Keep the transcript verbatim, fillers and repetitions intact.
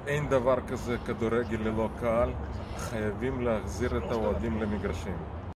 אין דבר כזה כדורגל ללא קהל, חייבים להחזיר את האוהדים למגרשים.